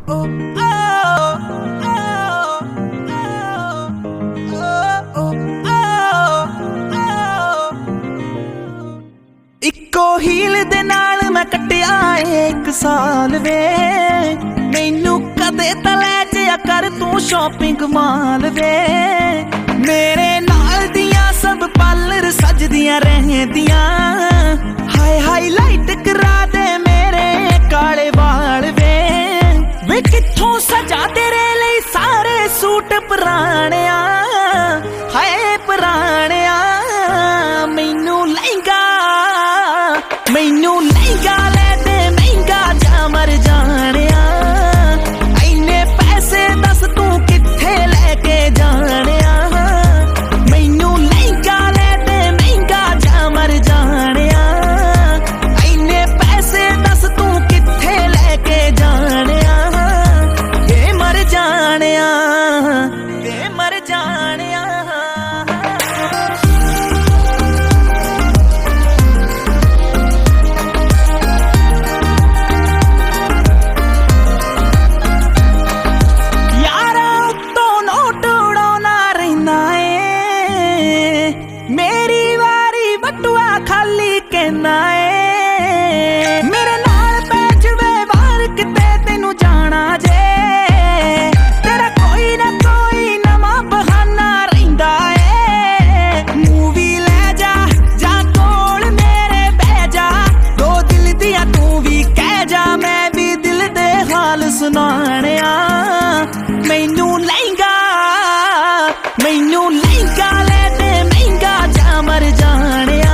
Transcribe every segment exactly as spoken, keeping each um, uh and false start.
इक्को हील दे नाल मैं कट्टिया एक साल वे, मैनू कदे ता लै जाया कर तू शॉपिंग माल वे। मेरे नाल दियां सब पार्लर सजदियां रहंदियां, हाय हाईलाइट करा दे मेरे काले वाल वे। वे कित्थों सजा तेरे लई सारे सूट पुराणिया, हाय पुराणिया। मैनू लहंगा मैनू लहंगा ले दे महंगा जा मर जानिया, इन्ने पैसे दस तू कित्थे लेके जानिया। मैनू लहंगा ले दे महंगा जा मर जानिया, इन्ने पैसे दस तू कित्थे लेके जानिया। वे मर जानिया वे मर जानिया। खाली कहना है मेरे नाल पै जवे वार किते तेनू जाना जे, तेरा कोई ना कोई नवा बहाना रहिंदा है। मूवी ले जा जा कोल मेरे बह जा, दो दिल दिया तू भी कह जा, मैं भी दिल दे हाल सुनाणिया। मैनू लहंगा मैनू लहंगा ले दे महंगा जा मर जानिया,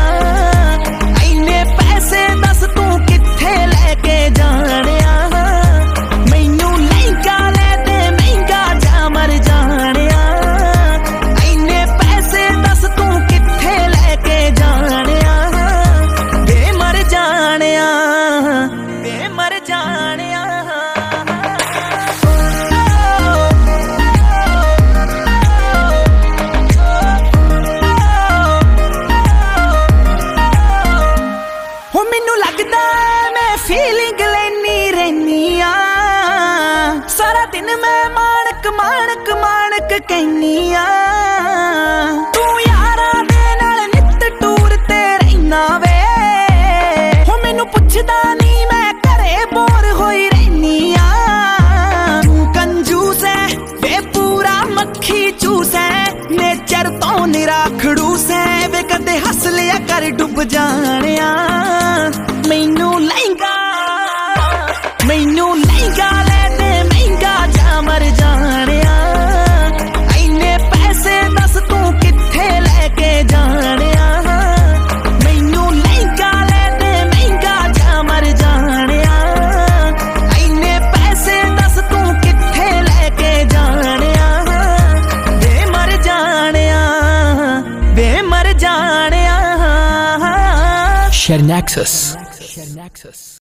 दस तू कित्थे लेके जानिया। मैनू लहंगा ले दे महंगा जा मर जानिया, इन्ने पैसे दस तू कित्थे लेके जानिया। वे मर जानिया वे मर जानिया। मैनू लगदा मैं फीलिंग लेनी रहनी आ, सारा दिन मैं माणक माणक माणक कहनी आ। तू यारा दे नाल नित टूर ते रहना वे, हो मैनू पुछदा नहीं मैं घरे बोर होई रहनी आ। तू कंजूस है वे पूरा मक्खी चूस है, नेचर तो निरा खड़ूस है। वे कदे हस लिया कर डुब जानिया। मैनू लहंगा मैनू लहंगा ले दे महंगा जा मर जानिया, इन्ने पैसे दस तू कित्थे लेके जानिया। मैनू लहंगा ले दे महंगा जा मर जानिया, इन्ने पैसे दस तू कित्थे लेके जानिया। वे मर जानिया वे मर जानिया। Share Nexus. Share Nexus.